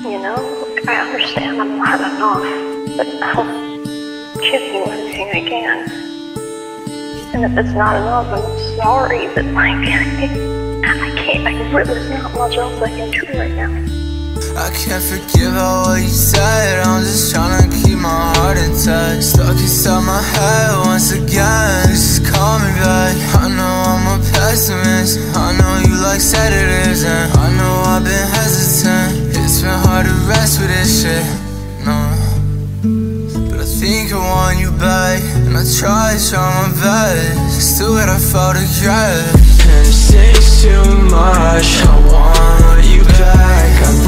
You know, I understand I'm not enough, but I'll give you everything I can. And if it's not enough, I'm sorry, but like, there's not much else I can do right now. I can't forgive all what you said. I'm just tryna keep my heart intact. Stuck inside my head once again. Please just call me back. I know I'm a pessimist. I know you like sedatives, and I know I've been hesitant. It's been hard to rest with this shit, no. But I think I want you back, and I try my best. Still gotta fall together. And it stinks too much. I want you back.